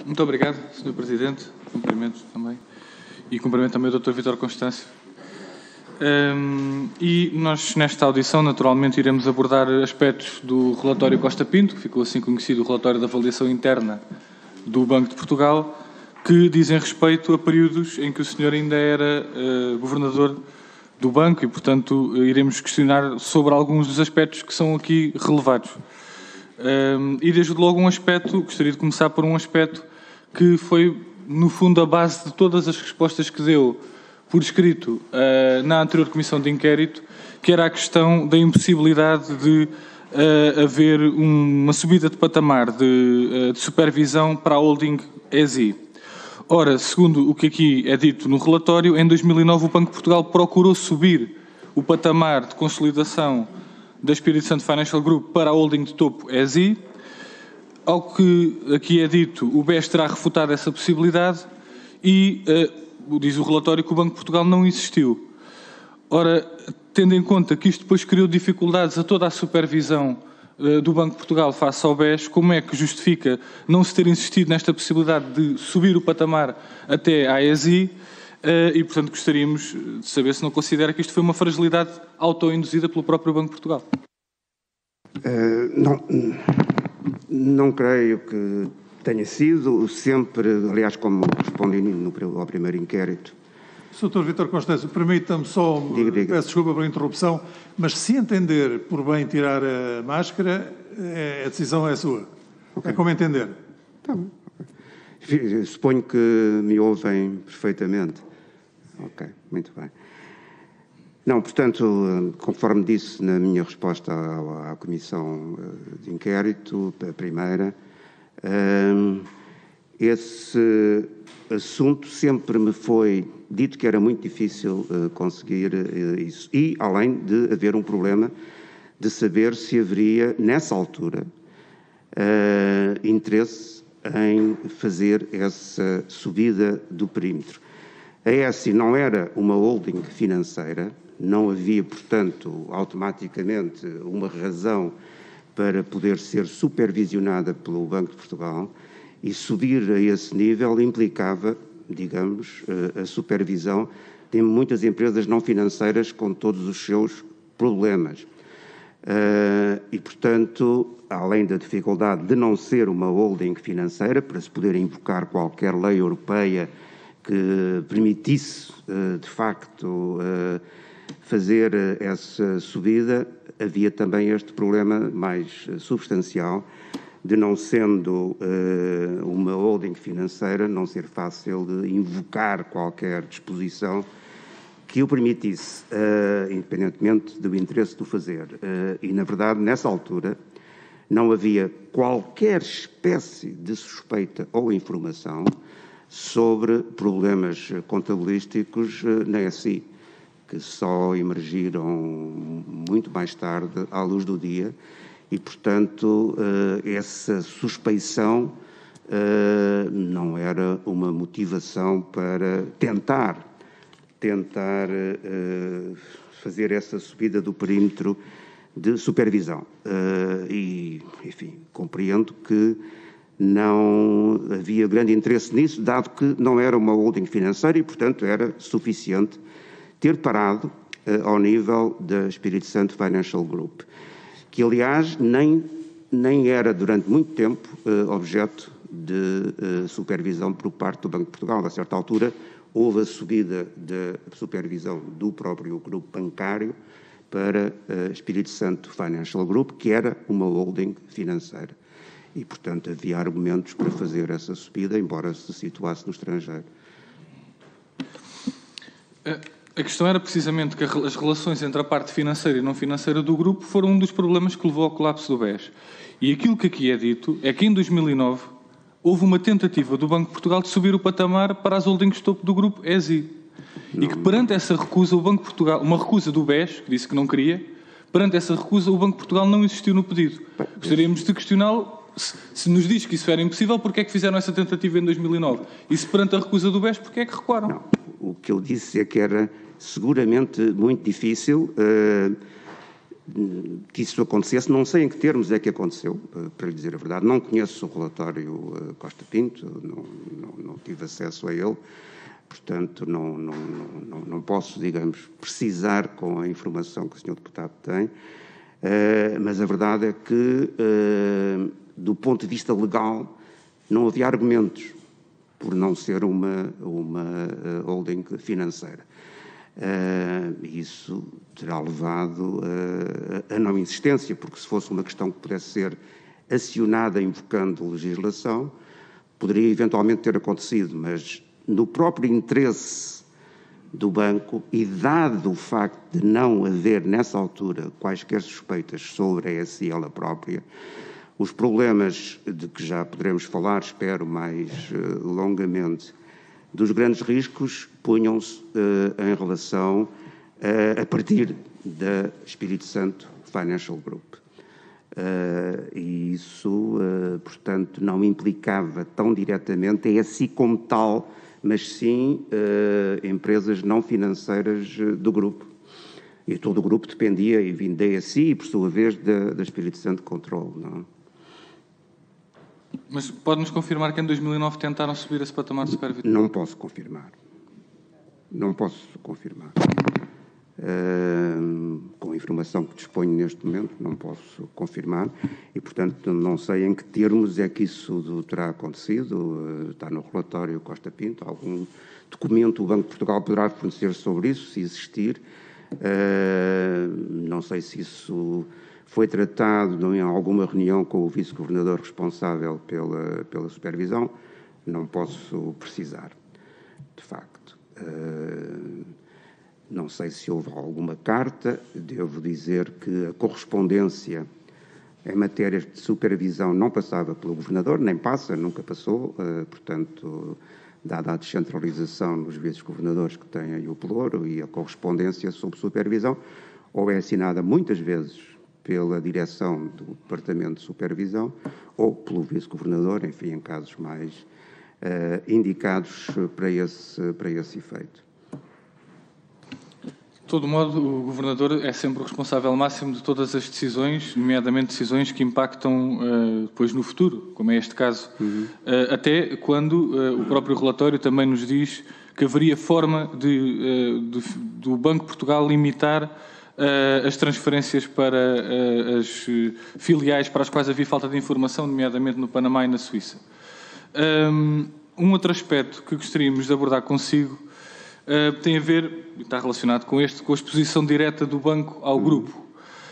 Muito obrigado, Sr. Presidente. Cumprimento também. E cumprimento também o Dr. Vítor Constâncio. E nós, nesta audição, naturalmente, iremos abordar aspectos do relatório Costa Pinto, que ficou assim conhecido, o relatório da avaliação interna do Banco de Portugal, que dizem respeito a períodos em que o senhor ainda era governador do banco e, portanto, iremos questionar sobre alguns dos aspectos que são aqui relevados. E desde logo gostaria de começar por um aspecto que foi, no fundo, a base de todas as respostas que deu por escrito na anterior Comissão de Inquérito, que era a questão da impossibilidade de haver uma subida de patamar de supervisão para a holding ESI. Ora, segundo o que aqui é dito no relatório, em 2009 o Banco de Portugal procurou subir o patamar de consolidação da Espírito Santo Financial Group para a holding de topo ESI. Ao que aqui é dito, o BES terá refutado essa possibilidade e diz o relatório que o Banco de Portugal não insistiu. Ora, tendo em conta que isto depois criou dificuldades a toda a supervisão do Banco de Portugal face ao BES, como é que justifica não se ter insistido nesta possibilidade de subir o patamar até à ESI? E, portanto, gostaríamos de saber se não considera que isto foi uma fragilidade autoinduzida pelo próprio Banco de Portugal. Não creio que tenha sido, sempre, aliás, como respondi ao primeiro inquérito. Sr. Vítor Constâncio, permita-me só, peço desculpa pela interrupção, mas se entender por bem tirar a máscara, a decisão é sua. Okay. É como entender. Tá bom. Suponho que me ouvem perfeitamente. Ok, muito bem. Não, portanto, conforme disse na minha resposta à Comissão de Inquérito, a primeira, esse assunto sempre me foi dito que era muito difícil conseguir isso. E, além de haver um problema de saber se haveria, nessa altura, interesse em fazer essa subida do perímetro. A ESI não era uma holding financeira, não havia, portanto, automaticamente uma razão para poder ser supervisionada pelo Banco de Portugal, e subir a esse nível implicava, digamos, a supervisão de muitas empresas não financeiras com todos os seus problemas. E, portanto, além da dificuldade de não ser uma holding financeira, para se poder invocar qualquer lei europeia que permitisse, de facto, fazer essa subida, havia também este problema mais substancial de, não sendo uma holding financeira, não ser fácil de invocar qualquer disposição que o permitisse, independentemente do interesse de o fazer. E, na verdade, nessa altura, não havia qualquer espécie de suspeita ou informação sobre problemas contabilísticos na ESI, que só emergiram muito mais tarde à luz do dia, e, portanto, essa suspeição não era uma motivação para tentar fazer essa subida do perímetro de supervisão. E, enfim, compreendo que não havia grande interesse nisso, dado que não era uma holding financeira e, portanto, era suficiente ter parado ao nível da Espírito Santo Financial Group, que, aliás, nem era durante muito tempo objeto de supervisão por parte do Banco de Portugal. A certa altura houve a subida da supervisão do próprio grupo bancário para a Espírito Santo Financial Group, que era uma holding financeira. E, portanto, havia argumentos para fazer essa subida, embora se situasse no estrangeiro. A questão era precisamente que as relações entre a parte financeira e não financeira do grupo foram um dos problemas que levou ao colapso do BES. E aquilo que aqui é dito é que em 2009 houve uma tentativa do Banco de Portugal de subir o patamar para as holdings topo do grupo ESI. E que perante essa recusa, o Banco de Portugal, uma recusa do BES, que disse que não queria, perante essa recusa o Banco de Portugal não insistiu no pedido. Gostaríamos de questioná-lo, se nos diz que isso era impossível, porque é que fizeram essa tentativa em 2009? E se perante a recusa do BES, porque é que recuaram? Não, o que eu disse é que era seguramente muito difícil que isso acontecesse. Não sei em que termos é que aconteceu, para lhe dizer a verdade. Não conheço o relatório Costa Pinto, não tive acesso a ele, portanto não posso, digamos, precisar com a informação que o Sr. Deputado tem, mas a verdade é que, do ponto de vista legal, não havia argumentos por não ser uma holding financeira. Isso terá levado a não insistência, porque se fosse uma questão que pudesse ser acionada invocando legislação, poderia eventualmente ter acontecido, mas no próprio interesse do banco e dado o facto de não haver nessa altura quaisquer suspeitas sobre a SL própria, os problemas de que já poderemos falar, espero, mais longamente, dos grandes riscos punham-se em relação a partir da Espírito Santo Financial Group. E isso, portanto, não implicava tão diretamente a SI como tal, mas sim empresas não financeiras do grupo. E todo o grupo dependia e vinha da SI e, por sua vez, da Espírito Santo Control, não é? Mas pode-nos confirmar que em 2009 tentaram subir esse patamar de supervitória? Não posso confirmar. Não posso confirmar. Com a informação que disponho neste momento, não posso confirmar e, portanto, não sei em que termos é que isso terá acontecido. Está no relatório Costa Pinto. Algum documento o Banco de Portugal poderá fornecer sobre isso, se existir. Não sei se isso foi tratado em alguma reunião com o vice-governador responsável pela supervisão, não posso precisar, de facto. Não sei se houve alguma carta, devo dizer que a correspondência em matérias de supervisão não passava pelo governador, nem passa, nunca passou, portanto, dada a descentralização nos vice-governadores que têm aí o pelouro e a correspondência sob supervisão, ou é assinada muitas vezes pela direção do Departamento de Supervisão ou pelo vice-governador, enfim, em casos mais indicados para esse efeito. De todo modo, o governador é sempre o responsável máximo de todas as decisões, nomeadamente decisões que impactam depois no futuro, como é este caso. Até quando o próprio relatório também nos diz que haveria forma do Banco de Portugal limitar as transferências para as filiais para as quais havia falta de informação, nomeadamente no Panamá e na Suíça. Um outro aspecto que gostaríamos de abordar consigo tem a ver, está relacionado com a exposição direta do banco ao grupo.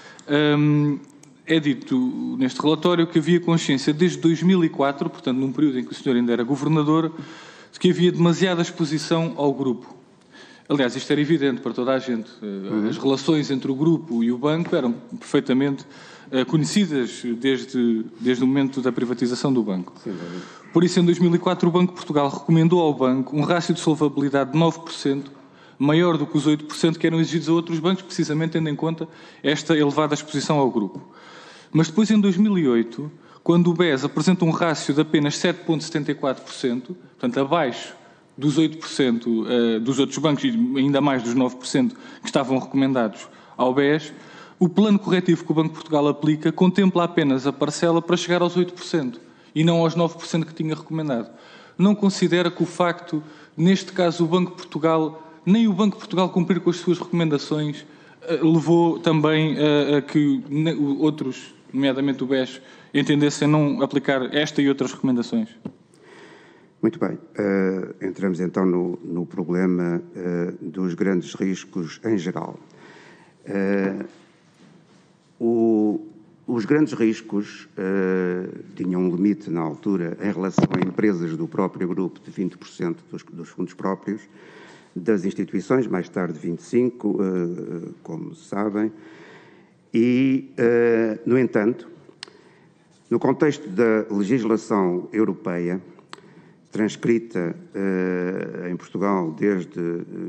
É dito neste relatório que havia consciência desde 2004, portanto num período em que o senhor ainda era governador, de que havia demasiada exposição ao grupo. Aliás, isto era evidente para toda a gente. As relações entre o grupo e o banco eram perfeitamente conhecidas desde o momento da privatização do banco. Sim, por isso, em 2004, o Banco de Portugal recomendou ao banco um rácio de solvabilidade de 9%, maior do que os 8% que eram exigidos a outros bancos, precisamente tendo em conta esta elevada exposição ao grupo. Mas depois, em 2008, quando o BES apresenta um rácio de apenas 7,74%, portanto, abaixo dos 8% dos outros bancos e ainda mais dos 9% que estavam recomendados ao BES, o plano corretivo que o Banco de Portugal aplica contempla apenas a parcela para chegar aos 8% e não aos 9% que tinha recomendado. Não considera que o facto, neste caso, o Banco de Portugal, nem o Banco de Portugal cumprir com as suas recomendações, levou também a que outros, nomeadamente o BES, entendessem não aplicar esta e outras recomendações? Muito bem. Entramos então no problema dos grandes riscos em geral. Os grandes riscos tinham um limite na altura em relação a empresas do próprio grupo de 20% dos fundos próprios, das instituições, mais tarde 25%, como sabem, e, no entanto, no contexto da legislação europeia, transcrita em Portugal desde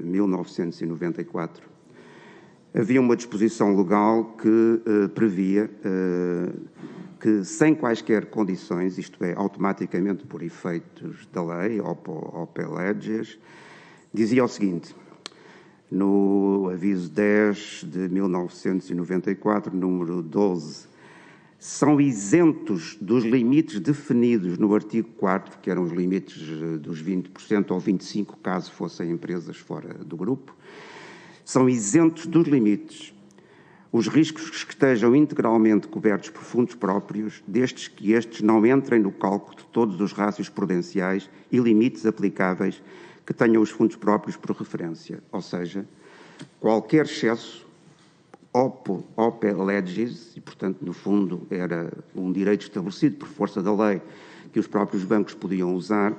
1994, havia uma disposição legal que previa que, sem quaisquer condições, isto é, automaticamente por efeitos da lei ou pelas, dizia o seguinte: no aviso 10 de 1994, número 12, são isentos dos limites definidos no artigo 4º, que eram os limites dos 20% ou 25%, caso fossem empresas fora do grupo, são isentos dos limites os riscos que estejam integralmente cobertos por fundos próprios, destes que estes não entrem no cálculo de todos os rácios prudenciais e limites aplicáveis que tenham os fundos próprios por referência. Ou seja, qualquer excesso ope legis, e portanto, no fundo, era um direito estabelecido por força da lei que os próprios bancos podiam usar,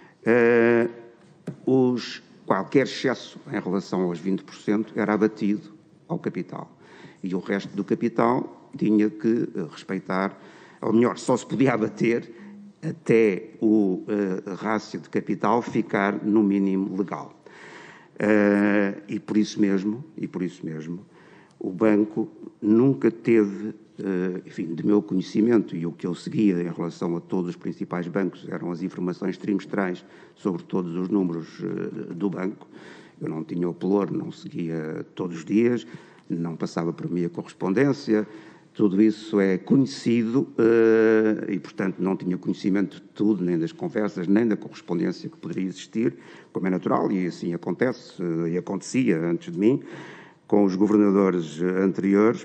qualquer excesso em relação aos 20% era abatido ao capital. E o resto do capital tinha que respeitar, ou melhor, só se podia abater até o rácio de capital ficar no mínimo legal. E por isso mesmo, o banco nunca teve, enfim, de meu conhecimento, e o que eu seguia em relação a todos os principais bancos eram as informações trimestrais sobre todos os números do banco. Eu não tinha o pelour, não seguia todos os dias, não passava por mim a correspondência, tudo isso é conhecido e, portanto, não tinha conhecimento de tudo, nem das conversas, nem da correspondência que poderia existir, como é natural, e assim acontece, e acontecia antes de mim, com os governadores anteriores,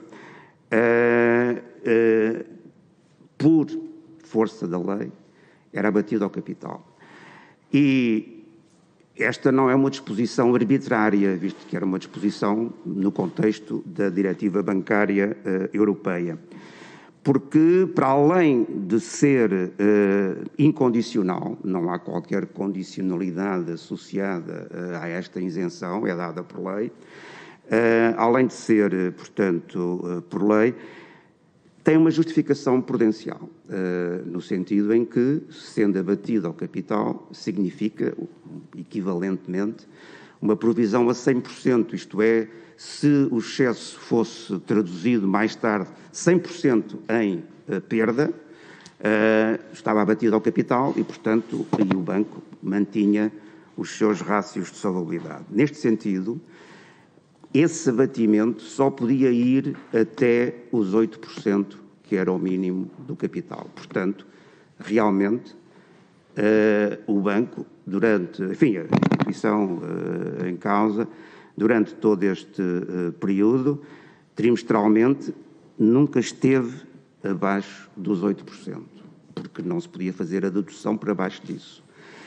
por força da lei, era abatido ao capital. E esta não é uma disposição arbitrária, visto que era uma disposição no contexto da Diretiva Bancária Europeia. Porque, para além de ser incondicional, não há qualquer condicionalidade associada a esta isenção, é dada por lei, além de ser, portanto, por lei, tem uma justificação prudencial, no sentido em que, sendo abatido ao capital, significa, equivalentemente, uma provisão a 100%, isto é, se o excesso fosse traduzido mais tarde 100% em perda, estava abatido ao capital e, portanto, o banco mantinha os seus rácios de solvabilidade. Neste sentido, esse abatimento só podia ir até os 8%, que era o mínimo do capital. Portanto, realmente, o banco, durante, enfim, a instituição em causa, durante todo este período, trimestralmente, nunca esteve abaixo dos 8%, porque não se podia fazer a dedução para baixo disso.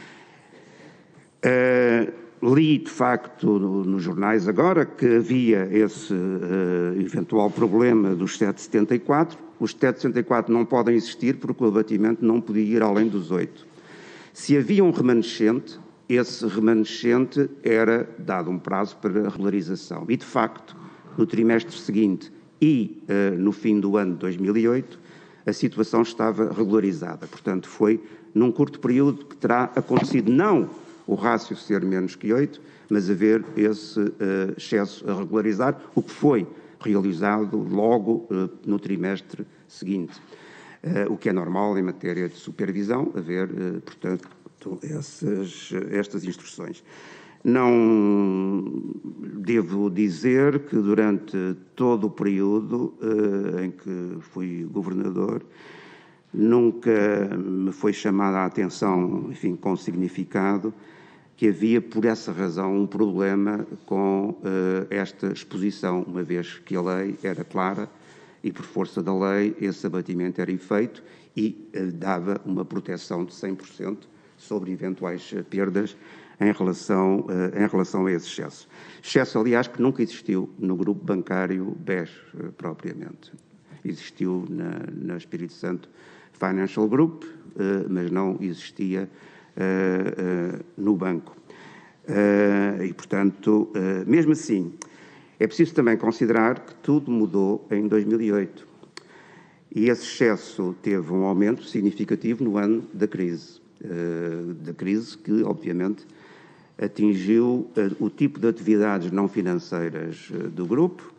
Li, de facto, nos jornais agora que havia esse eventual problema dos 7,74. Os 7,74 não podem existir porque o abatimento não podia ir além dos 8. Se havia um remanescente, esse remanescente era dado um prazo para regularização. E, de facto, no trimestre seguinte e no fim do ano de 2008, a situação estava regularizada. Portanto, foi num curto período que terá acontecido não o rácio ser menos que 8, mas haver esse excesso a regularizar, o que foi realizado logo no trimestre seguinte. O que é normal em matéria de supervisão, haver, portanto, estas instruções. Não devo dizer que durante todo o período em que fui governador, nunca me foi chamada a atenção, enfim, com significado, que havia, por essa razão, um problema com esta exposição, uma vez que a lei era clara e, por força da lei, esse abatimento era efeito e dava uma proteção de 100% sobre eventuais perdas em relação a esse excesso. Excesso, aliás, que nunca existiu no grupo bancário BES, propriamente. Existiu na Espírito Santo Financial Group, mas não existia no banco. E, portanto, mesmo assim, é preciso também considerar que tudo mudou em 2008. E esse excesso teve um aumento significativo no ano da crise que, obviamente, atingiu o tipo de atividades não financeiras do grupo,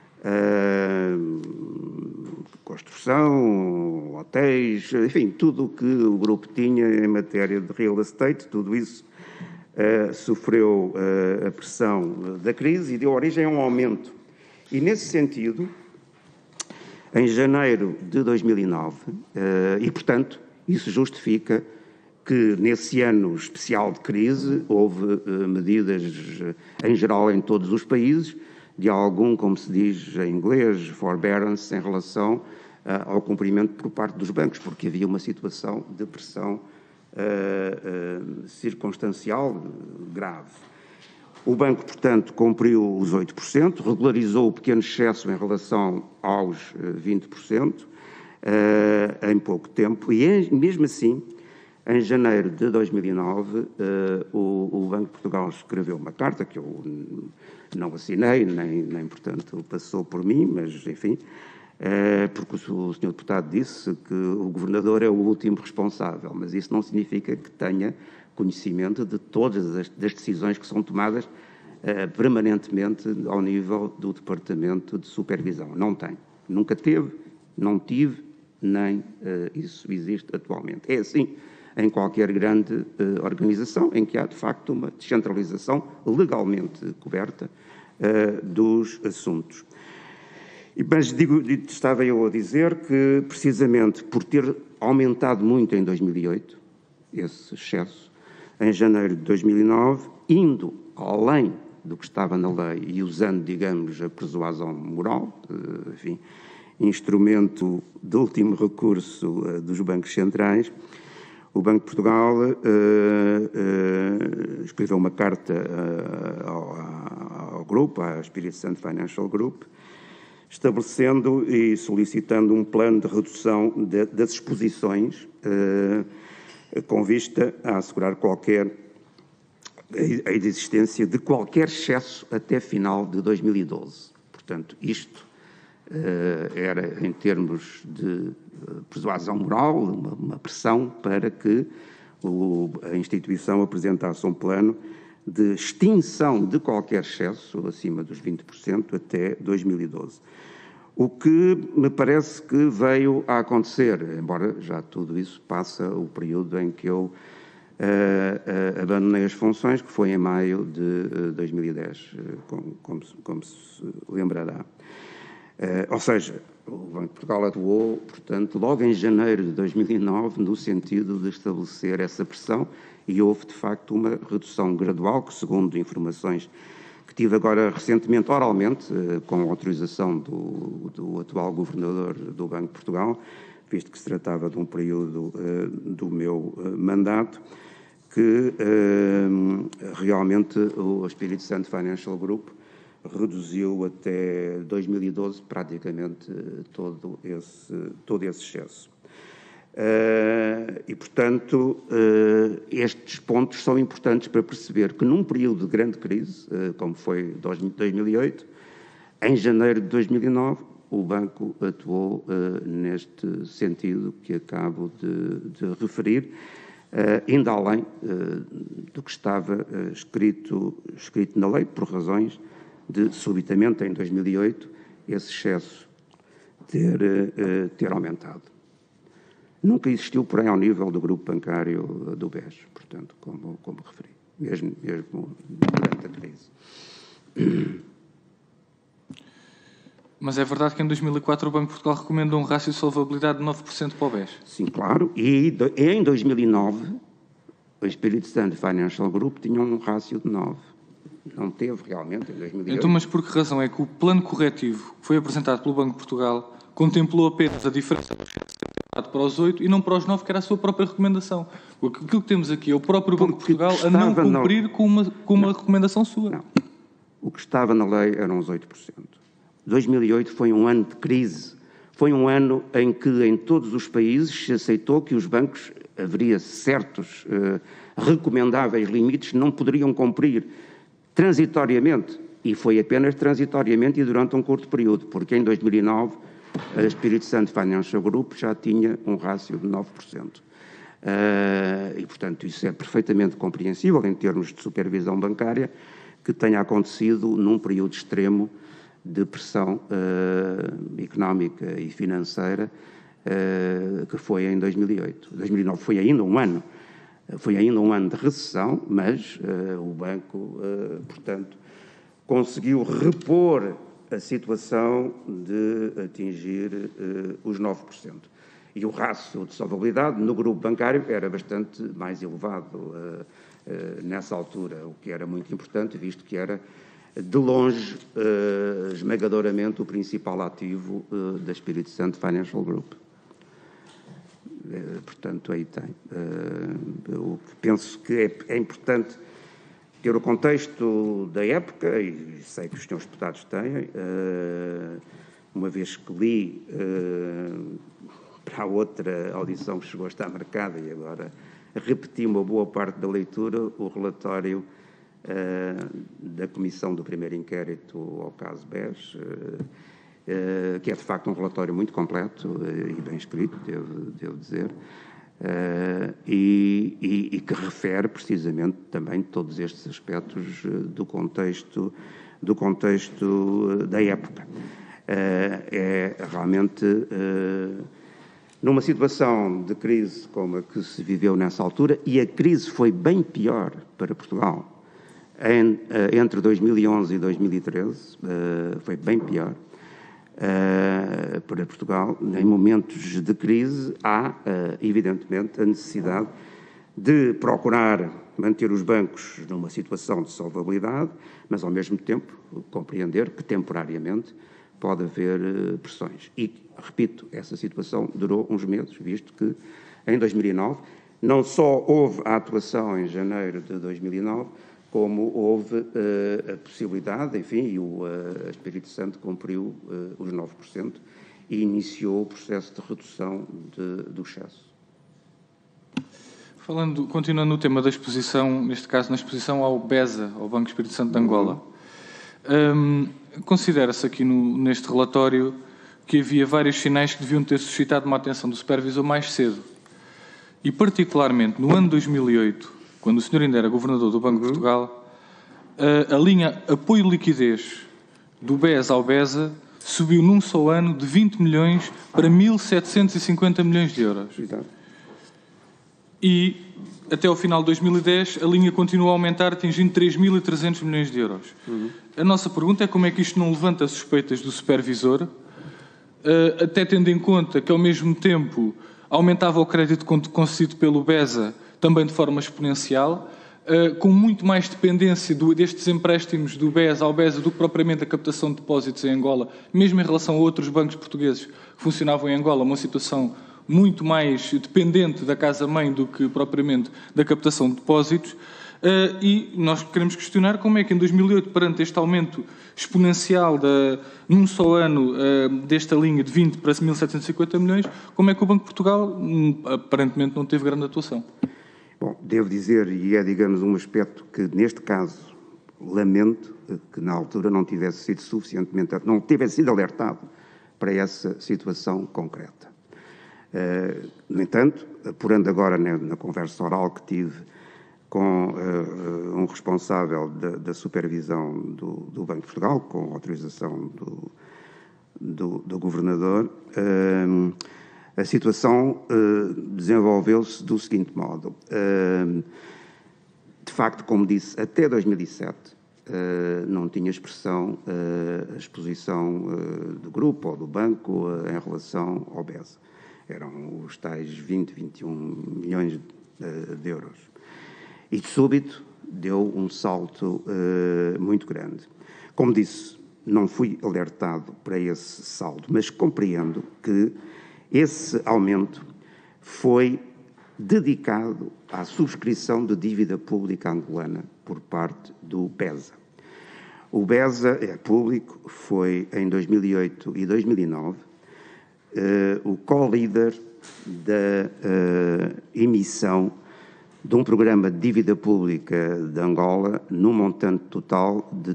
construção, hotéis, enfim, tudo o que o grupo tinha em matéria de real estate, tudo isso sofreu a pressão da crise e deu origem a um aumento. E, nesse sentido, em janeiro de 2009, e, portanto, isso justifica que, nesse ano especial de crise, houve medidas, em geral, em todos os países, de algum, como se diz em inglês, forbearance, em relação ao cumprimento por parte dos bancos, porque havia uma situação de pressão circunstancial grave. O banco, portanto, cumpriu os 8%, regularizou o pequeno excesso em relação aos 20% em pouco tempo e, mesmo assim, em janeiro de 2009, o Banco de Portugal escreveu uma carta que eu não assinei, nem portanto, passou por mim, mas, enfim, porque o Sr. Deputado disse que o Governador é o último responsável, mas isso não significa que tenha conhecimento de todas as decisões que são tomadas permanentemente ao nível do Departamento de Supervisão. Não tem. Nunca teve, não tive, nem isso existe atualmente. É assim em qualquer grande organização em que há, de facto, uma descentralização legalmente coberta dos assuntos. Mas estava eu a dizer que, precisamente por ter aumentado muito em 2008, esse excesso, em janeiro de 2009, indo além do que estava na lei e usando, digamos, a persuasão moral, enfim, instrumento de último recurso dos bancos centrais, o Banco de Portugal escreveu uma carta ao grupo, à Espírito Santo Financial Group, estabelecendo e solicitando um plano de redução das exposições com vista a assegurar a existência de qualquer excesso até final de 2012. Portanto, isto era, em termos de persuasão moral, uma pressão para que a instituição apresentasse um plano de extinção de qualquer excesso acima dos 20% até 2012. O que me parece que veio a acontecer, embora já tudo isso passa o período em que eu abandonei as funções, que foi em maio de 2010, como se lembrará. Ou seja, o Banco de Portugal atuou, portanto, logo em janeiro de 2009, no sentido de estabelecer essa pressão, e houve, de facto, uma redução gradual, que, segundo informações que tive agora recentemente, oralmente, com autorização do atual governador do Banco de Portugal, visto que se tratava de um período do meu mandato, que realmente o Espírito Santo Financial Group reduziu até 2012 praticamente todo esse excesso. E, portanto, estes pontos são importantes para perceber que num período de grande crise, como foi 2008, em janeiro de 2009, o banco atuou neste sentido que acabo de referir, ainda além do que estava escrito na lei, por razões de, subitamente, em 2008, esse excesso ter aumentado. Nunca existiu, porém, ao nível do grupo bancário do BES, portanto, como referi, mesmo durante a crise. Mas é verdade que em 2004 o Banco de Portugal recomendou um rácio de solvabilidade de 9% para o BES? Sim, claro. E em 2009, o Espírito Santo Financial Group tinha um rácio de 9%. Não teve realmente em 2008. Então, mas por que razão é que o plano corretivo que foi apresentado pelo Banco de Portugal contemplou apenas a diferença para os 8 e não para os 9, que era a sua própria recomendação? Aquilo que temos aqui é o próprio Banco de Portugal a não cumprir com uma recomendação sua. Não. O que estava na lei eram os 8%. 2008 foi um ano de crise. Foi um ano em que, em todos os países, se aceitou que os bancos haveria certos recomendáveis limites que não poderiam cumprir transitoriamente. E foi apenas transitoriamente e durante um curto período, porque em 2009 a Espírito Santo Financial Group já tinha um rácio de 9%. E, portanto, isso é perfeitamente compreensível em termos de supervisão bancária que tenha acontecido num período extremo de pressão económica e financeira que foi em 2008. 2009 foi ainda um ano Foi ainda um ano de recessão, mas o banco, portanto, conseguiu repor a situação de atingir os 9%. E o rácio de solvabilidade no grupo bancário era bastante mais elevado nessa altura, o que era muito importante, visto que era, de longe, esmagadoramente, o principal ativo da Espírito Santo Financial Group. Portanto, aí tem. Eu penso que é importante ter o contexto da época, e sei que os senhores deputados têm, uma vez que li para a outra audição que chegou a estar marcada e agora repeti uma boa parte da leitura, o relatório da Comissão do Primeiro Inquérito ao caso BES, que é de facto um relatório muito completo e bem escrito, devo dizer, e que refere precisamente também todos estes aspectos do contexto da época. É realmente, numa situação de crise como a que se viveu nessa altura, e a crise foi bem pior para Portugal entre 2011 e 2013, foi bem pior para Portugal. Em momentos de crise há, evidentemente, a necessidade de procurar manter os bancos numa situação de solvabilidade, mas, ao mesmo tempo, compreender que, temporariamente, pode haver pressões. E, repito, essa situação durou uns meses, visto que, em 2009, não só houve a atuação em janeiro de 2009, como houve a possibilidade, enfim, e o Espírito Santo cumpriu os 9% e iniciou o processo de redução do excesso. Continuando no tema da exposição, neste caso na exposição ao BESA, ao Banco Espírito Santo de Angola, considera-se aqui neste relatório que havia vários sinais que deviam ter suscitado uma atenção do supervisor mais cedo. E particularmente no ano 2008, quando o senhor ainda era governador do Banco de Portugal, a linha apoio-liquidez do BES ao BESA subiu num só ano de 20 milhões para 1.750 milhões de euros. E, até ao final de 2010, a linha continua a aumentar, atingindo 3.300 milhões de euros. A nossa pergunta é como é que isto não levanta suspeitas do supervisor, até tendo em conta que, ao mesmo tempo, aumentava o crédito concedido pelo BESA, também de forma exponencial, com muito mais dependência destes empréstimos do BES ao BESA do que propriamente a captação de depósitos em Angola, mesmo em relação a outros bancos portugueses que funcionavam em Angola, uma situação muito mais dependente da casa-mãe do que propriamente da captação de depósitos. E nós queremos questionar como é que em 2008, perante este aumento exponencial num só ano desta linha de 20 para 1.750 milhões, como é que o Banco de Portugal aparentemente não teve grande atuação? Bom, devo dizer, e é, digamos, um aspecto que, neste caso, lamento que na altura não tivesse sido alertado para essa situação concreta. No entanto, apurando agora na conversa oral que tive com um responsável da supervisão do Banco de Portugal, com autorização do governador, a situação desenvolveu-se do seguinte modo. De facto, como disse, até 2007 não tinha expressão a exposição do grupo ou do banco em relação ao BES. Eram os tais 21 milhões de euros. E, de súbito, deu um salto muito grande. Como disse, não fui alertado para esse salto, mas compreendo que esse aumento foi dedicado à subscrição de dívida pública angolana por parte do BESA. O BESA é público, foi em 2008 e 2009 o co-líder da emissão de um programa de dívida pública de Angola num montante total de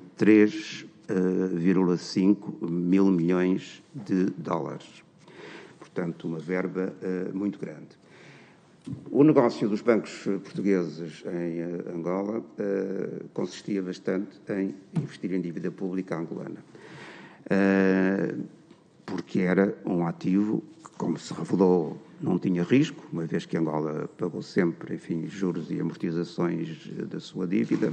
3,5 mil milhões de dólares. Portanto, uma verba muito grande. O negócio dos bancos portugueses em Angola consistia bastante em investir em dívida pública angolana, porque era um ativo que como se revelou, não tinha risco, uma vez que Angola pagou sempre, enfim, juros e amortizações da sua dívida,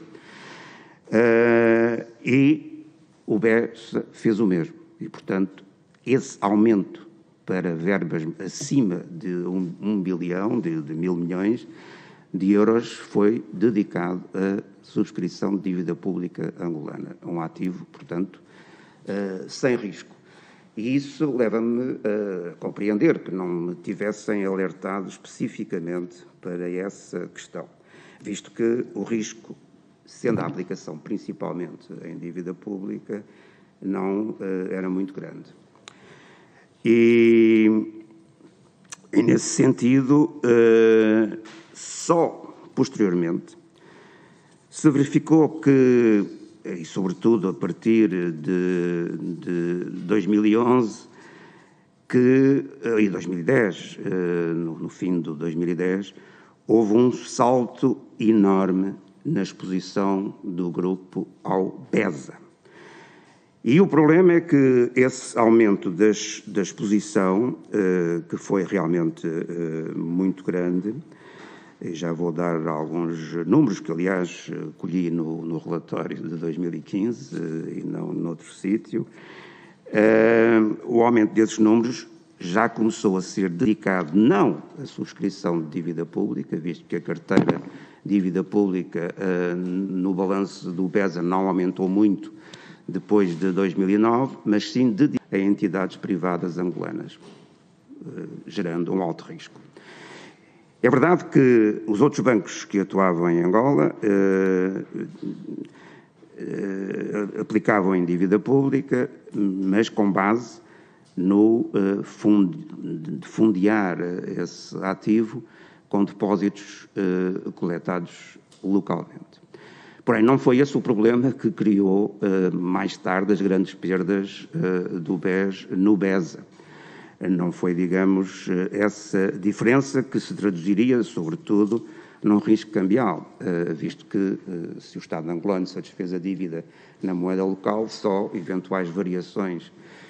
e o BES fez o mesmo. E, portanto, esse aumento para verbas acima de 1 bilhão, de 1.000 milhões de euros, foi dedicado à subscrição de dívida pública angolana, um ativo, portanto, sem risco. E isso leva-me a compreender que não me tivessem alertado especificamente para essa questão, visto que o risco, sendo a aplicação principalmente em dívida pública, não era muito grande. E nesse sentido, só posteriormente se verificou que, e sobretudo a partir de 2011 e 2010, no fim de 2010, houve um salto enorme na exposição do grupo ao BESA. E o problema é que esse aumento da exposição, que foi realmente muito grande, já vou dar alguns números que, aliás, colhi no relatório de 2015 e não noutro sítio, o aumento desses números já começou a ser dedicado não à subscrição de dívida pública, visto que a carteira de dívida pública no balanço do BESA não aumentou muito depois de 2009, mas sim a entidades privadas angolanas, gerando um alto risco. É verdade que os outros bancos que atuavam em Angola aplicavam em dívida pública, mas com base no fundear esse ativo com depósitos coletados localmente. Porém, não foi esse o problema que criou mais tarde as grandes perdas do BES no BESA. Não foi, digamos, essa diferença que se traduziria, sobretudo, num risco cambial, visto que se o Estado angolano satisfez a dívida na moeda local, só eventuais variações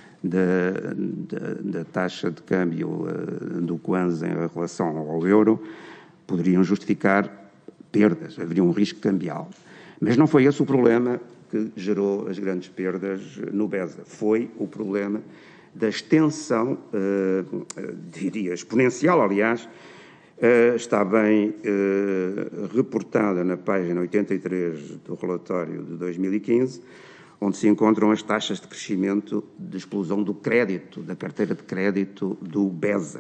da taxa de câmbio do Kwanza em relação ao euro poderiam justificar perdas, haveria um risco cambial. Mas não foi esse o problema que gerou as grandes perdas no BESA, foi o problema da extensão, diria exponencial, aliás, está bem reportada na página 83 do relatório de 2015, onde se encontram as taxas de crescimento de explosão do crédito, da carteira de crédito do BESA.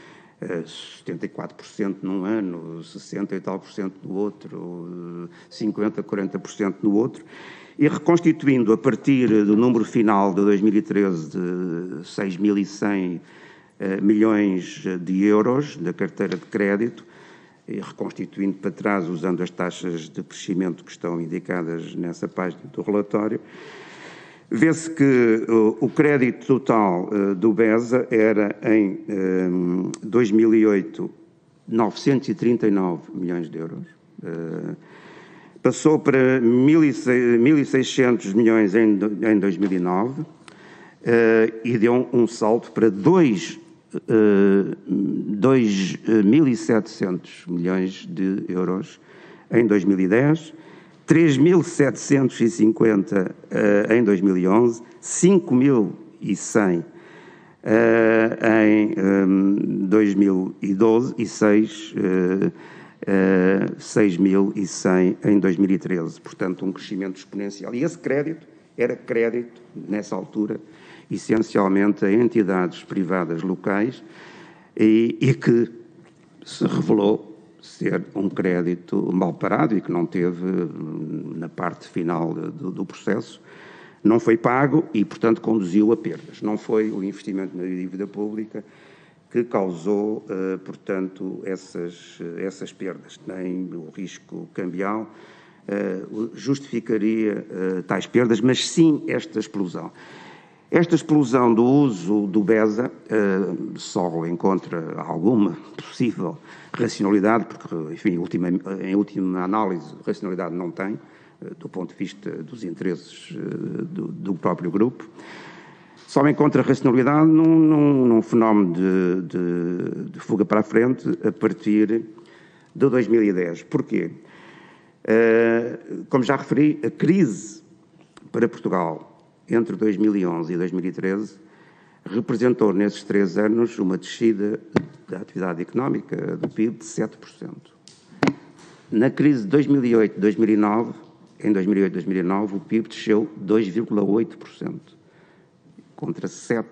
74% num ano, 60% e tal por cento no outro, 50%, 40% no outro, e reconstituindo a partir do número final de 2013 de 6.100 milhões de euros da carteira de crédito, e reconstituindo para trás, usando as taxas de crescimento que estão indicadas nessa página do relatório, vê-se que o crédito total do BESA era, em 2008, 939 milhões de euros. Passou para 1.600 milhões em 2009 e deu um salto para 2.700 milhões de euros em 2010, 3.750 em 2011, 5.100 em 2012 e 6.100 em 2013. Portanto, um crescimento exponencial. E esse crédito era crédito, nessa altura, essencialmente a entidades privadas locais e que se revelou ser um crédito mal parado e que não teve, na parte final do processo, não foi pago e, portanto, conduziu a perdas. Não foi o investimento na dívida pública que causou, portanto, essas perdas. Nem o risco cambial justificaria tais perdas, mas sim esta explosão. Esta explosão do uso do BESA só encontra alguma possível racionalidade, porque, enfim, em última análise, racionalidade não tem, do ponto de vista dos interesses do próprio grupo. só encontra racionalidade num fenómeno de fuga para a frente a partir de 2010. Porquê? Como já referi, a crise para Portugal entre 2011 e 2013 representou nesses 3 anos uma descida da atividade económica do PIB de 7%. Na crise de 2008-2009, em 2008-2009, o PIB desceu 2,8%, contra 7%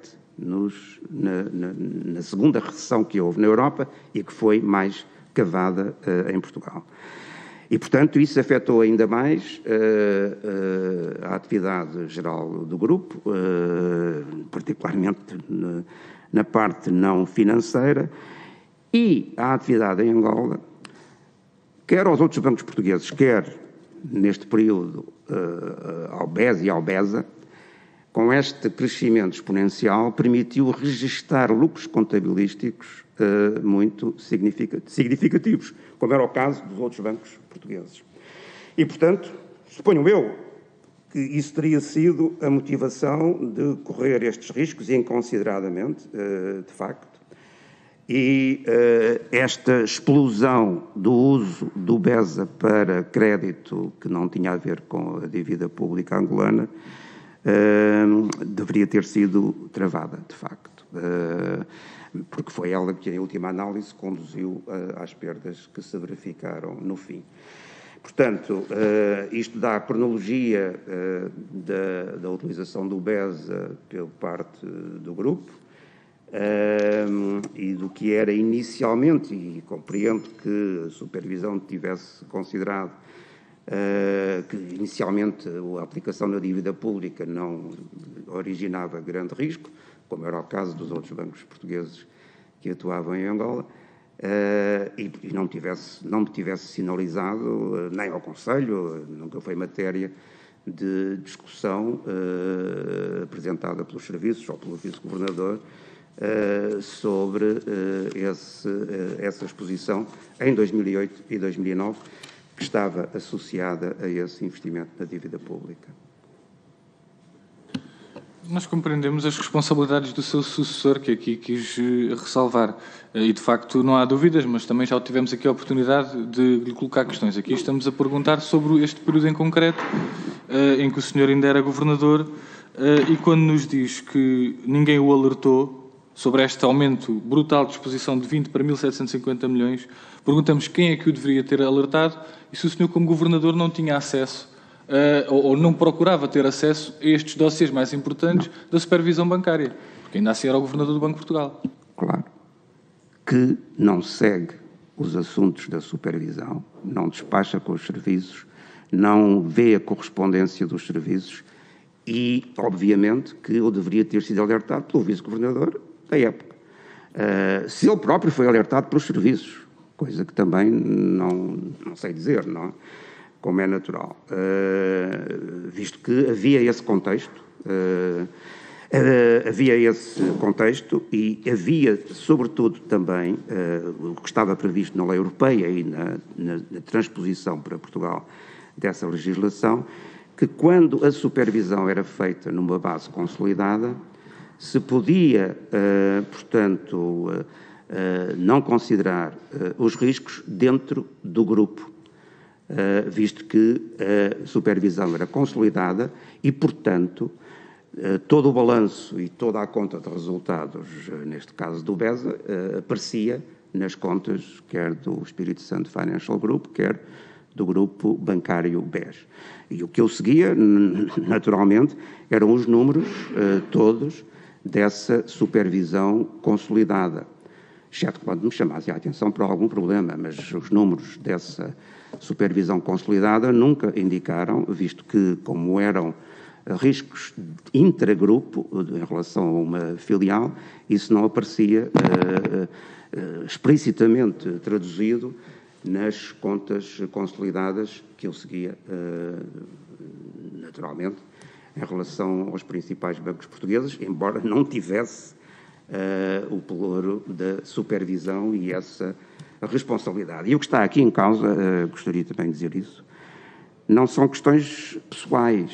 na segunda recessão que houve na Europa e que foi mais cavada em Portugal. E, portanto, isso afetou ainda mais a atividade geral do grupo, particularmente na parte não financeira, e a atividade em Angola, quer aos outros bancos portugueses, quer neste período ao BES e ao BESA, com este crescimento exponencial, permitiu registar lucros contabilísticos muito significativos, como era o caso dos outros bancos portugueses. E, portanto, suponho eu que isso teria sido a motivação de correr estes riscos inconsideradamente, de facto, e esta explosão do uso do BESA para crédito que não tinha a ver com a dívida pública angolana deveria ter sido travada, de facto, porque foi ela que, em última análise, conduziu às perdas que se verificaram no fim. Portanto, isto dá a cronologia da utilização do BESA por parte do grupo e do que era inicialmente, e compreendo que a supervisão tivesse considerado que inicialmente a aplicação da dívida pública não originava grande risco, como era o caso dos outros bancos portugueses que atuavam em Angola, e não me tivesse sinalizado, nem ao Conselho, nunca foi matéria de discussão apresentada pelos serviços ou pelo vice-governador sobre essa exposição em 2008 e 2009, que estava associada a esse investimento na dívida pública. Nós compreendemos as responsabilidades do seu sucessor, que aqui quis ressalvar. E, de facto, não há dúvidas, mas também já tivemos aqui a oportunidade de lhe colocar questões. Aqui estamos a perguntar sobre este período em concreto, em que o senhor ainda era governador, e quando nos diz que ninguém o alertou sobre este aumento brutal de exposição de 20 para 1.750 milhões, perguntamos quem é que o deveria ter alertado e se o senhor, como governador, não tinha acesso ou não procurava ter acesso a estes dossiês mais importantes da supervisão bancária, porque ainda assim era o governador do Banco de Portugal. Claro. Que não segue os assuntos da supervisão, não despacha com os serviços, não vê a correspondência dos serviços e, obviamente, que eu deveria ter sido alertado pelo vice-governador da época. Se ele próprio foi alertado pelos serviços, coisa que também não sei dizer, não é? Como é natural, visto que havia esse contexto, e havia, sobretudo, também o que estava previsto na lei europeia e na transposição para Portugal dessa legislação, que quando a supervisão era feita numa base consolidada, se podia, portanto, não considerar os riscos dentro do grupo, visto que a supervisão era consolidada e, portanto, todo o balanço e toda a conta de resultados, neste caso do BESA, aparecia nas contas quer do Espírito Santo Financial Group, quer do grupo bancário BES. E o que eu seguia, naturalmente, eram os números todos dessa supervisão consolidada, exceto quando me chamasse a atenção para algum problema, mas os números dessa supervisão consolidada nunca indicaram, visto que, como eram riscos intragrupo em relação a uma filial, isso não aparecia explicitamente traduzido nas contas consolidadas que eu seguia, naturalmente, em relação aos principais bancos portugueses, embora não tivesse o pelouro da supervisão e essa responsabilidade. E o que está aqui em causa, gostaria também de dizer isso, não são questões pessoais,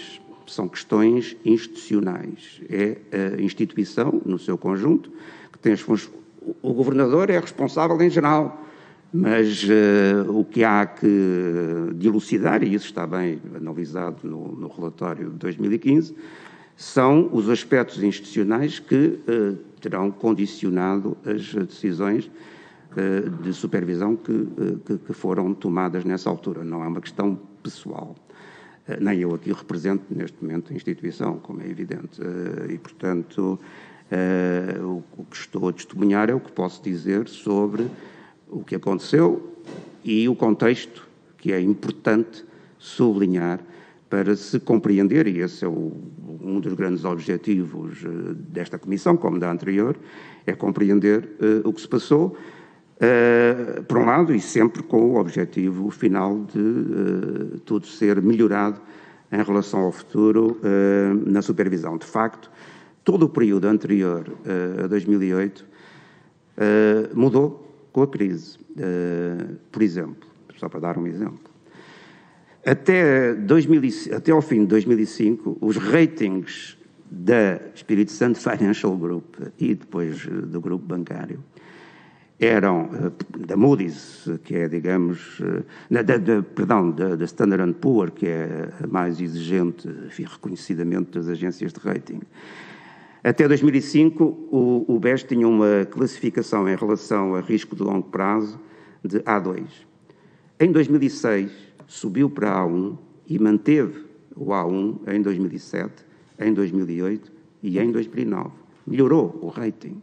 são questões institucionais. É a instituição, no seu conjunto, que tem as funções. O governador é responsável em geral, mas o que há que dilucidar, e isso está bem analisado no relatório de 2015, são os aspectos institucionais que terão condicionado as decisões de supervisão que foram tomadas nessa altura. Não é uma questão pessoal. Nem eu aqui represento, neste momento, a instituição, como é evidente. E, portanto, o que estou a testemunhar é o que posso dizer sobre o que aconteceu e o contexto, que é importante sublinhar para se compreender, e esse é um dos grandes objetivos desta comissão, como da anterior, é compreender o que se passou, por um lado, e sempre com o objetivo final de tudo ser melhorado em relação ao futuro na supervisão. De facto, todo o período anterior a 2008 mudou com a crise. Por exemplo, só para dar um exemplo, até ao fim de 2005, os ratings da Espírito Santo Financial Group e depois do grupo bancário eram, da Moody's, que é, digamos, da Standard & Poor's, que é a mais exigente, enfim, reconhecidamente das agências de rating. Até 2005, o BES tinha uma classificação em relação a risco de longo prazo de A2. Em 2006, subiu para A1 e manteve o A1 em 2007, em 2008 e em 2009. Melhorou o rating.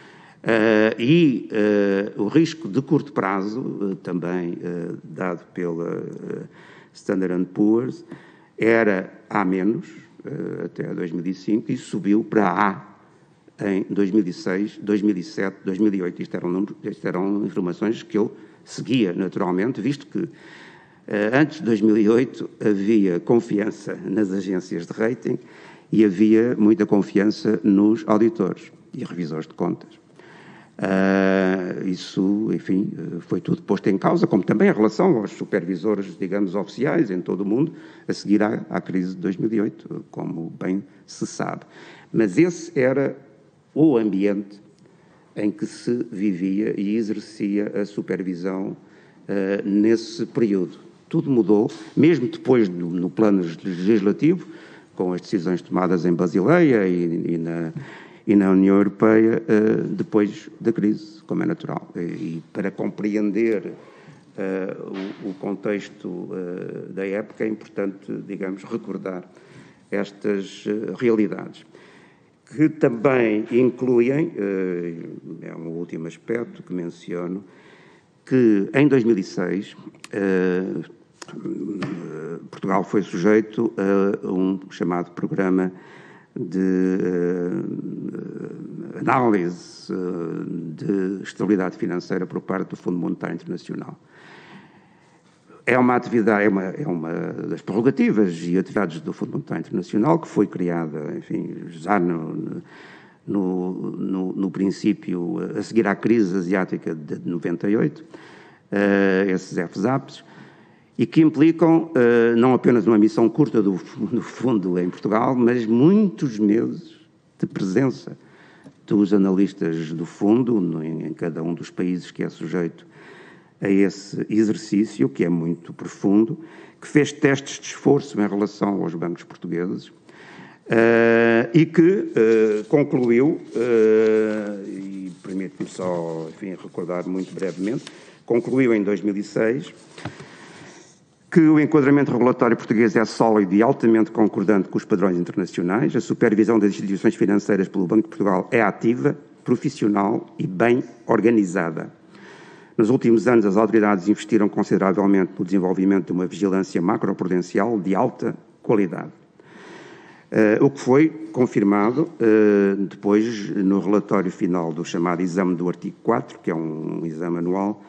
O risco de curto prazo, também dado pela Standard & Poor's, era A-, até 2005, e subiu para A em 2006, 2007, 2008. Isto eram informações que eu seguia naturalmente, visto que antes de 2008 havia confiança nas agências de rating e havia muita confiança nos auditores e revisores de contas. Isso, enfim, foi tudo posto em causa, como também a relação aos supervisores, digamos, oficiais em todo o mundo, a seguir à crise de 2008, como bem se sabe. Mas esse era o ambiente em que se vivia e exercia a supervisão nesse período. Tudo mudou, mesmo depois no plano legislativo, com as decisões tomadas em Basileia e na União Europeia, depois da crise, como é natural. E para compreender o contexto da época, é importante, digamos, recordar estas realidades, que também incluem, é um último aspecto que menciono, que em 2006 Portugal foi sujeito a um chamado programa de análise de estabilidade financeira por parte do Fundo Monetário Internacional. É uma atividade, é uma das prerrogativas e atividades do Fundo Monetário Internacional, que foi criada, enfim, já no princípio, a seguir à crise asiática de 98, esses FSAPs, e que implicam não apenas uma missão curta do fundo em Portugal, mas muitos meses de presença dos analistas do fundo em cada um dos países que é sujeito a esse exercício, que é muito profundo, que fez testes de esforço em relação aos bancos portugueses e que concluiu, e permite-me só, enfim, recordar muito brevemente, concluiu em 2006 que o enquadramento regulatório português é sólido e altamente concordante com os padrões internacionais, a supervisão das instituições financeiras pelo Banco de Portugal é ativa, profissional e bem organizada. Nos últimos anos, as autoridades investiram consideravelmente no desenvolvimento de uma vigilância macroprudencial de alta qualidade. O que foi confirmado depois no relatório final do chamado exame do artigo 4, que é um exame anual,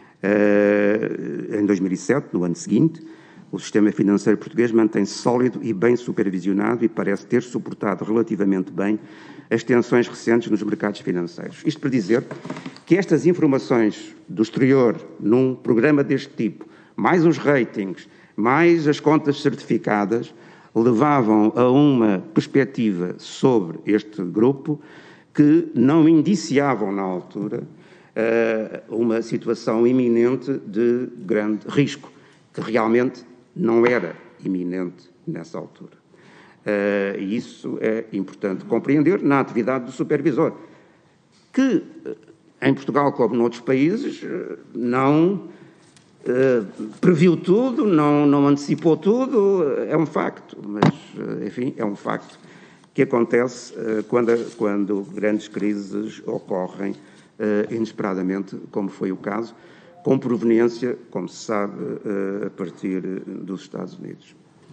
em 2007, no ano seguinte. O sistema financeiro português mantém-se sólido e bem supervisionado e parece ter suportado relativamente bem as tensões recentes nos mercados financeiros. Isto para dizer que estas informações do exterior, num programa deste tipo, mais os ratings, mais as contas certificadas, levavam a uma perspectiva sobre este grupo que não indiciavam na altura uma situação iminente de grande risco, que realmente não era iminente nessa altura. E isso é importante compreender na atividade do supervisor, que em Portugal, como noutros países, não previu tudo, não antecipou tudo, é um facto, mas, enfim, é um facto que acontece quando grandes crises ocorrem inesperadamente, como foi o caso, com proveniência, como se sabe, a partir dos Estados Unidos.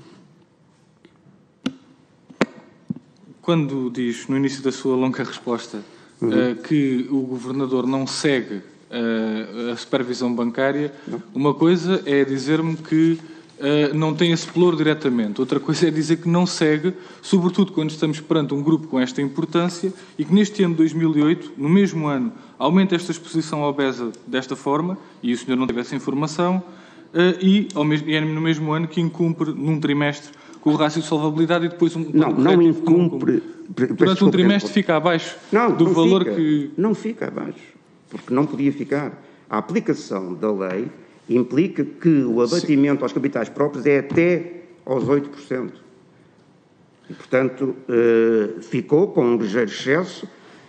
Quando diz, no início da sua longa resposta, que o governador não segue a supervisão bancária, uma coisa é dizer-me que não tem esse pelouro diretamente, outra coisa é dizer que não segue, sobretudo quando estamos perante um grupo com esta importância e que neste ano de 2008, no mesmo ano, aumenta esta exposição obesa desta forma, e o senhor não teve essa informação, e é no mesmo ano que incumpre num trimestre com o rácio de solvabilidade e depois não incumpre. Durante um trimestre fica abaixo do valor que... Não fica abaixo, porque não podia ficar. A aplicação da lei implica que o abatimento aos capitais próprios é até aos 8%. E, portanto, ficou com um ligeiro excesso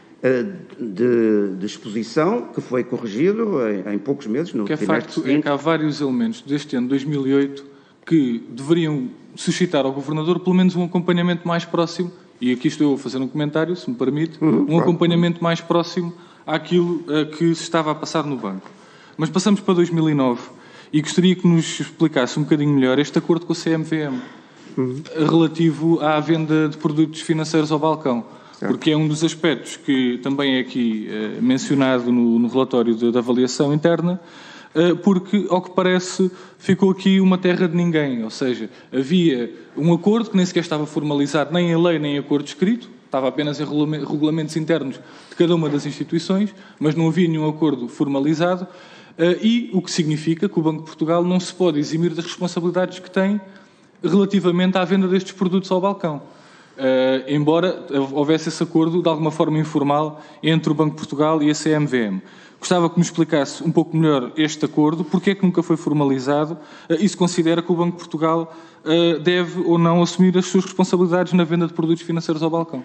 de exposição, que foi corrigido em poucos meses. No que é facto é que há vários elementos deste ano, 2008, que deveriam suscitar ao governador pelo menos um acompanhamento mais próximo, e aqui estou eu a fazer um comentário, se me permite, acompanhamento mais próximo àquilo que se estava a passar no banco. Mas passamos para 2009 e gostaria que nos explicasse um bocadinho melhor este acordo com a CMVM, relativo à venda de produtos financeiros ao balcão, porque é um dos aspectos que também é aqui mencionado no relatório da avaliação interna, porque, ao que parece, ficou aqui uma terra de ninguém, ou seja, havia um acordo que nem sequer estava formalizado nem em lei nem em acordo escrito, estava apenas em regulamentos internos de cada uma das instituições, mas não havia nenhum acordo formalizado, e o que significa que o Banco de Portugal não se pode eximir das responsabilidades que tem relativamente à venda destes produtos ao balcão. Embora houvesse esse acordo de alguma forma informal entre o Banco de Portugal e a CMVM. Gostava que me explicasse um pouco melhor este acordo, porque é que nunca foi formalizado e se considera que o Banco de Portugal deve ou não assumir as suas responsabilidades na venda de produtos financeiros ao balcão.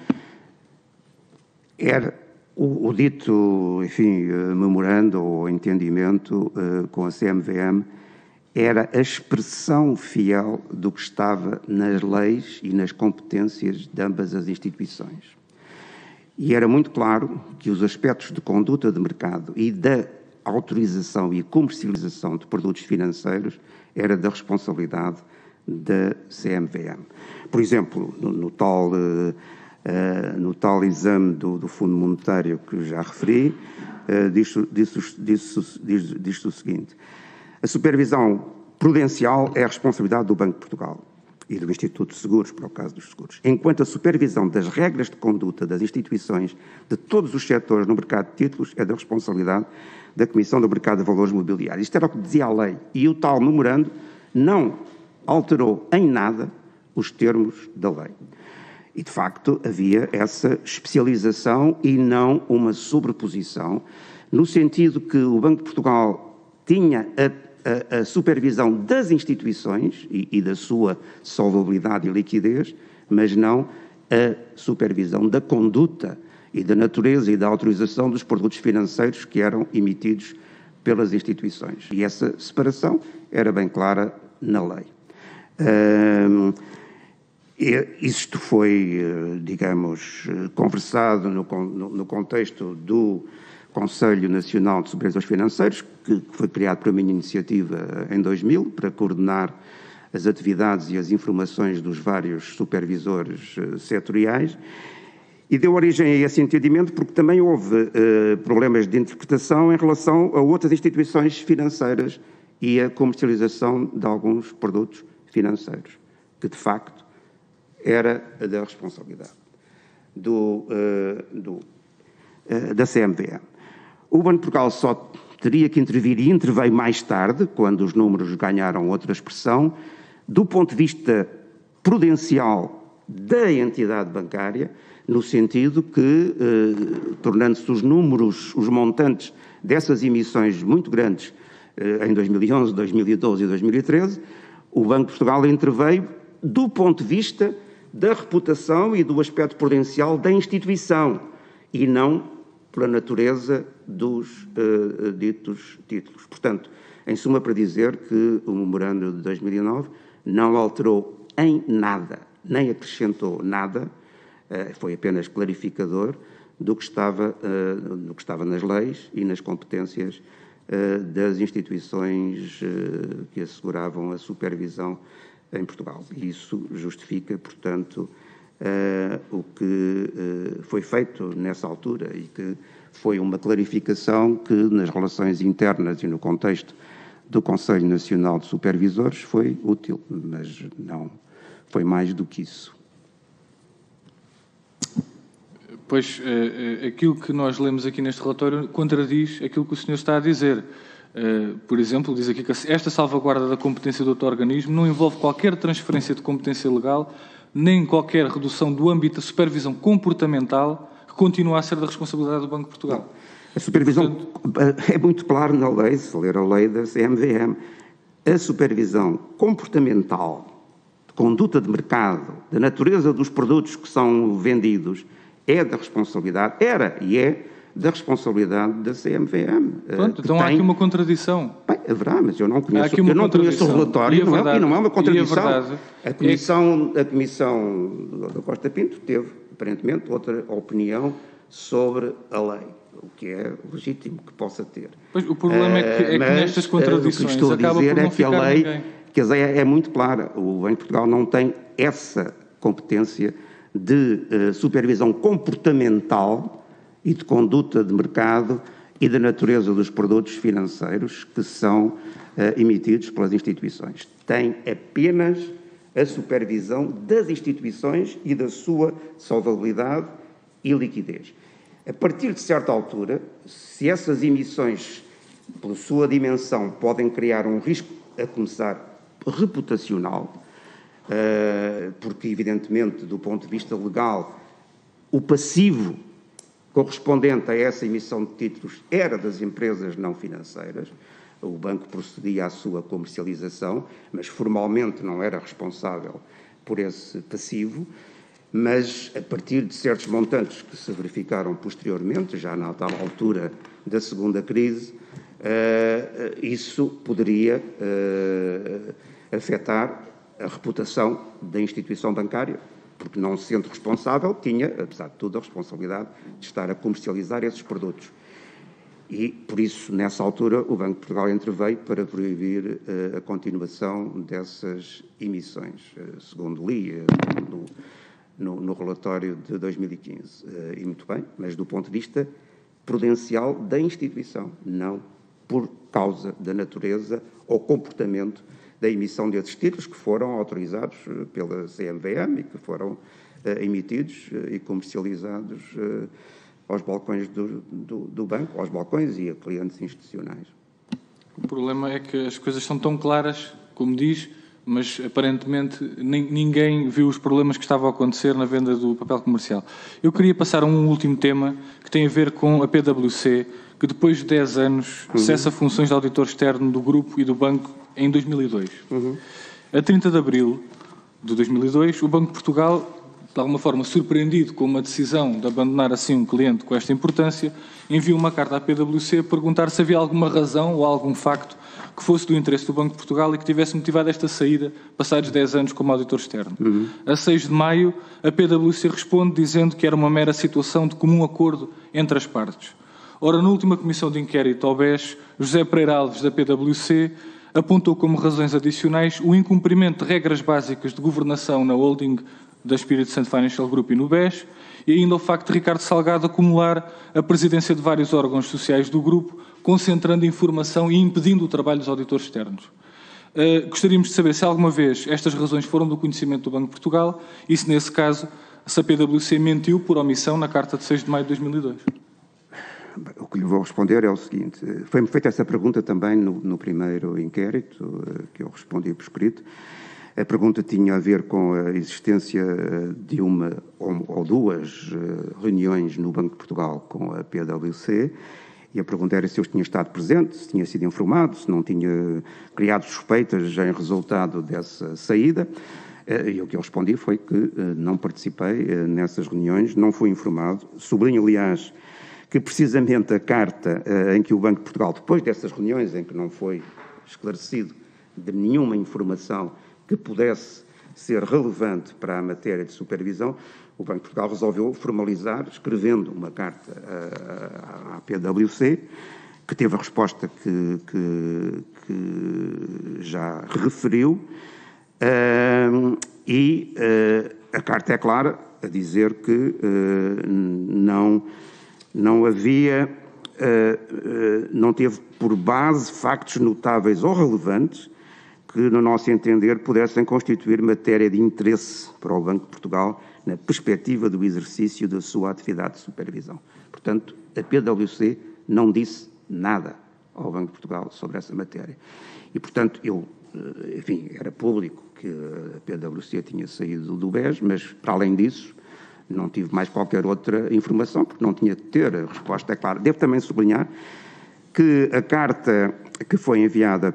Era o dito, enfim, memorando ou entendimento com a CMVM era a expressão fiel do que estava nas leis e nas competências de ambas as instituições. E era muito claro que os aspectos de conduta de mercado e da autorização e comercialização de produtos financeiros era da responsabilidade da CMVM. Por exemplo, no tal exame do Fundo Monetário que já referi, diz o seguinte: a supervisão prudencial é a responsabilidade do Banco de Portugal e do Instituto de Seguros, para o caso dos seguros, enquanto a supervisão das regras de conduta das instituições de todos os setores no mercado de títulos é da responsabilidade da Comissão do Mercado de Valores Mobiliários. Isto era o que dizia a lei, e o tal memorando não alterou em nada os termos da lei. E, de facto, havia essa especialização e não uma sobreposição, no sentido que o Banco de Portugal tinha a supervisão das instituições e da sua solvabilidade e liquidez, mas não a supervisão da conduta e da natureza e da autorização dos produtos financeiros que eram emitidos pelas instituições. E essa separação era bem clara na lei. Isto foi, digamos, conversado no contexto do Conselho Nacional de Supervisores Financeiros, que foi criado por minha iniciativa em 2000, para coordenar as atividades e as informações dos vários supervisores setoriais, e deu origem a esse entendimento porque também houve problemas de interpretação em relação a outras instituições financeiras e a comercialização de alguns produtos financeiros, que de facto era da responsabilidade da CMVM. O Banco de Portugal só teria que intervir e interveio mais tarde, quando os números ganharam outra expressão. Do ponto de vista prudencial da entidade bancária, no sentido que, tornando-se os números, os montantes dessas emissões muito grandes em 2011, 2012 e 2013, o Banco de Portugal interveio do ponto de vista da reputação e do aspecto prudencial da instituição e não pela natureza dos ditos títulos. Portanto, em suma, para dizer que o memorando de 2009 não alterou em nada, nem acrescentou nada, foi apenas clarificador do que estava nas leis e nas competências das instituições que asseguravam a supervisão em Portugal. E isso justifica, portanto, o que foi feito nessa altura e que foi uma clarificação que, nas relações internas e no contexto do Conselho Nacional de Supervisores, foi útil, mas não foi mais do que isso. Pois, aquilo que nós lemos aqui neste relatório contradiz aquilo que o senhor está a dizer. Por exemplo, diz aqui que esta salvaguarda da competência do outro organismo não envolve qualquer transferência de competência legal, nem qualquer redução do âmbito da supervisão comportamental, que continua a ser da responsabilidade do Banco de Portugal. A supervisão, portanto, é muito claro na lei, se ler a lei da CMVM, a supervisão comportamental, de conduta de mercado, da natureza dos produtos que são vendidos, é da responsabilidade, era e é da responsabilidade da CMVM. Pronto, então há aqui uma contradição. Bem, haverá, mas eu não conheço o relatório, e não é uma contradição. A Comissão da Costa Pinto teve, aparentemente, outra opinião sobre a lei, o que é legítimo que possa ter. Pois, o problema é que nestas contradições acaba por não ficar a lei, ninguém. Que a lei é muito clara. O Banco de Portugal não tem essa competência de supervisão comportamental e de conduta de mercado e da natureza dos produtos financeiros que são emitidos pelas instituições. Tem apenas a supervisão das instituições e da sua solvabilidade e liquidez. A partir de certa altura, se essas emissões, pela sua dimensão, podem criar um risco, a começar reputacional, porque, evidentemente, do ponto de vista legal, o passivo correspondente a essa emissão de títulos era das empresas não financeiras. O banco procedia à sua comercialização, mas formalmente não era responsável por esse passivo. Mas, a partir de certos montantes que se verificaram posteriormente, já na tal altura da segunda crise, isso poderia afetar a reputação da instituição bancária, porque não sendo responsável, tinha, apesar de tudo, a responsabilidade de estar a comercializar esses produtos. E, por isso, nessa altura, o Banco de Portugal interveio para proibir a continuação dessas emissões, segundo li no relatório de 2015. E muito bem, mas do ponto de vista prudencial da instituição, não por causa da natureza ou comportamento da emissão desses títulos que foram autorizados pela CMVM e que foram emitidos e comercializados aos balcões do banco, aos balcões e a clientes institucionais. O problema é que as coisas são tão claras, como diz, mas aparentemente ninguém viu os problemas que estavam a acontecer na venda do papel comercial. Eu queria passar a um último tema que tem a ver com a PwC, que depois de 10 anos cessa funções de auditor externo do grupo e do banco em 2002. A 30 de abril de 2002, o Banco de Portugal, de alguma forma surpreendido com uma decisão de abandonar assim um cliente com esta importância, enviou uma carta à PwC a perguntar se havia alguma razão ou algum facto que fosse do interesse do Banco de Portugal e que tivesse motivado esta saída passados 10 anos como auditor externo. A 6 de maio, a PwC responde dizendo que era uma mera situação de comum acordo entre as partes. Ora, na última comissão de inquérito ao BES, José Pereira Alves, da PwC, apontou como razões adicionais o incumprimento de regras básicas de governação na holding da Espírito Santo Financial Group e no BES, e ainda o facto de Ricardo Salgado acumular a presidência de vários órgãos sociais do grupo, concentrando informação e impedindo o trabalho dos auditores externos. Gostaríamos de saber se alguma vez estas razões foram do conhecimento do Banco de Portugal e se, nesse caso, se a PwC mentiu por omissão na carta de 6 de maio de 2002. O que lhe vou responder é o seguinte. Foi-me feita essa pergunta também no primeiro inquérito, que eu respondi por escrito. A pergunta tinha a ver com a existência de uma ou duas reuniões no Banco de Portugal com a PwC, e a pergunta era se eu tinha estado presente, se tinha sido informado, se não tinha criado suspeitas em resultado dessa saída. E o que eu respondi foi que não participei nessas reuniões, não fui informado. Sublinho, aliás, que precisamente a carta em que o Banco de Portugal, depois dessas reuniões em que não foi esclarecido de nenhuma informação que pudesse ser relevante para a matéria de supervisão, o Banco de Portugal resolveu formalizar, escrevendo uma carta à PwC, que teve a resposta que já referiu, e a carta é clara a dizer que não havia, não teve por base factos notáveis ou relevantes que, no nosso entender, pudessem constituir matéria de interesse para o Banco de Portugal na perspectiva do exercício da sua atividade de supervisão. Portanto, a PwC não disse nada ao Banco de Portugal sobre essa matéria. E, portanto, enfim, era público que a PwC tinha saído do BES, mas, para além disso, não tive mais qualquer outra informação, porque não tinha de ter. A resposta é clara. Devo também sublinhar que a carta que foi enviada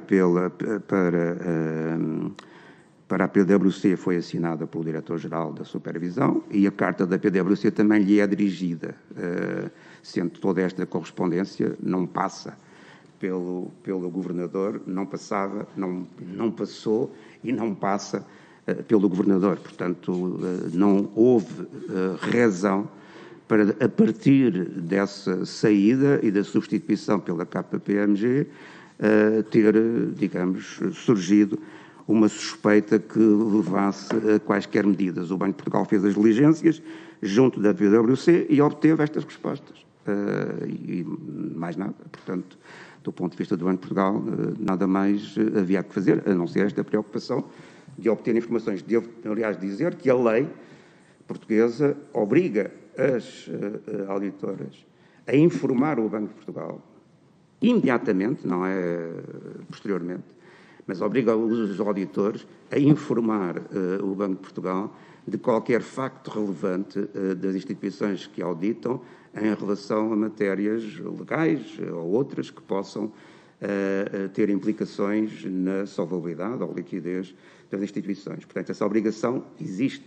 para a PwC foi assinada pelo Diretor-Geral da Supervisão, e a carta da PwC também lhe é dirigida, sendo toda esta correspondência não passa pelo Governador, não passava, não passou e não passa pelo Governador. Portanto, não houve razão para, a partir dessa saída e da substituição pela KPMG, ter, digamos, surgido uma suspeita que levasse a quaisquer medidas. O Banco de Portugal fez as diligências junto da PwC e obteve estas respostas. E mais nada. Portanto, do ponto de vista do Banco de Portugal, nada mais havia que fazer, a não ser esta preocupação de obter informações. Devo, aliás, dizer que a lei portuguesa obriga as auditoras a informar o Banco de Portugal imediatamente, não é posteriormente, mas obriga os auditores a informar o Banco de Portugal de qualquer facto relevante das instituições que auditam em relação a matérias legais ou outras que possam ter implicações na solvabilidade ou liquidez das instituições. Portanto, essa obrigação existe.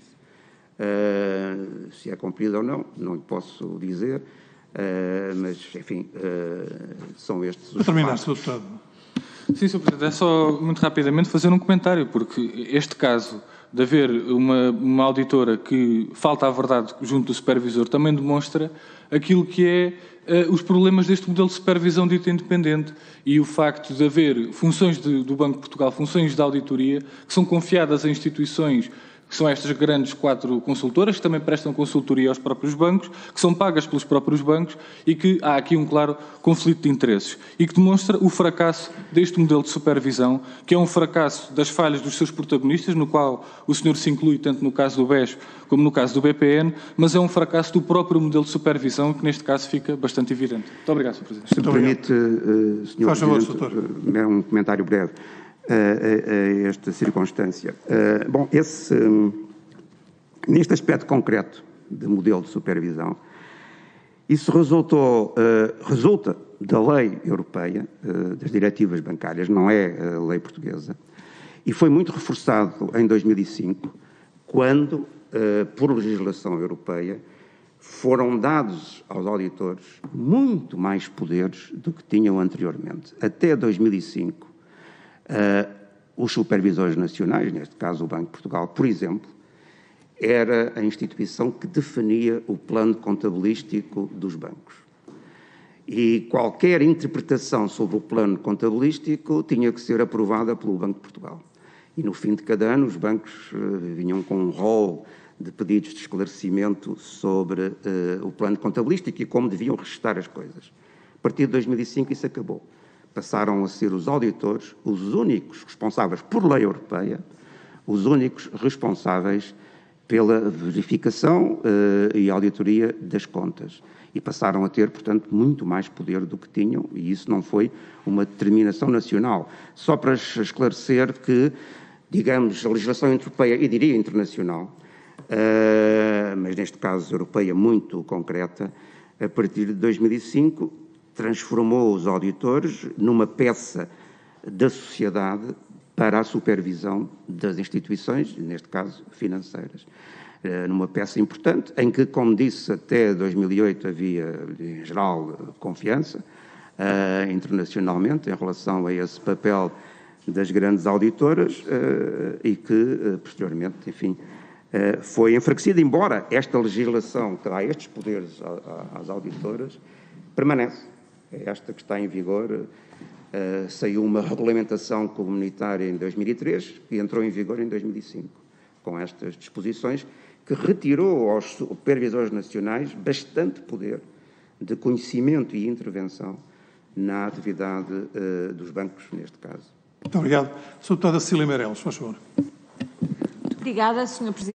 Se é cumprida ou não, não lhe posso dizer, mas, enfim, são estes os terminar, Sr. Deputado. Sim, Sr. Presidente, é só muito rapidamente fazer um comentário, porque este caso de haver uma auditora que falta à verdade junto do supervisor também demonstra aquilo que é os problemas deste modelo de supervisão dito independente e o facto de haver funções do Banco de Portugal, funções de auditoria, que são confiadas a instituições que são estas grandes 4 consultoras, que também prestam consultoria aos próprios bancos, que são pagas pelos próprios bancos e que há aqui um claro conflito de interesses e que demonstra o fracasso deste modelo de supervisão, que é um fracasso das falhas dos seus protagonistas, no qual o senhor se inclui tanto no caso do BES como no caso do BPN, mas é um fracasso do próprio modelo de supervisão, que neste caso fica bastante evidente. Muito obrigado, Sr. Presidente. Se me permite, Sr. Presidente, um comentário breve a esta circunstância. Bom, neste aspecto concreto de modelo de supervisão, isso resulta da lei europeia, das diretivas bancárias, não é a lei portuguesa, e foi muito reforçado em 2005, quando, por legislação europeia, foram dados aos auditores muito mais poderes do que tinham anteriormente. Até 2005, os supervisores nacionais, neste caso o Banco de Portugal, por exemplo, era a instituição que definia o plano contabilístico dos bancos. E qualquer interpretação sobre o plano contabilístico tinha que ser aprovada pelo Banco de Portugal. E no fim de cada ano os bancos vinham com um rol de pedidos de esclarecimento sobre o plano contabilístico e como deviam registrar as coisas. A partir de 2005 isso acabou. Passaram a ser os auditores os únicos responsáveis, por lei europeia, os únicos responsáveis pela verificação e auditoria das contas. E passaram a ter, portanto, muito mais poder do que tinham, e isso não foi uma determinação nacional. Só para esclarecer que digamos, a legislação europeia, e diria internacional, mas neste caso europeia muito concreta, a partir de 2005, transformou os auditores numa peça da sociedade para a supervisão das instituições, neste caso financeiras. Numa peça importante, em que, como disse, até 2008 havia, em geral, confiança internacionalmente em relação a esse papel das grandes auditoras e que, posteriormente, enfim, foi enfraquecida, embora esta legislação que dá estes poderes às auditoras permanece. É esta que está em vigor. Saiu uma regulamentação comunitária em 2003 e entrou em vigor em 2005, com estas disposições, que retirou aos supervisores nacionais bastante poder de conhecimento e intervenção na atividade dos bancos, neste caso. Muito obrigado. Sra. Deputada Cecília Meireles, faz favor. Muito obrigada, Sr. Presidente.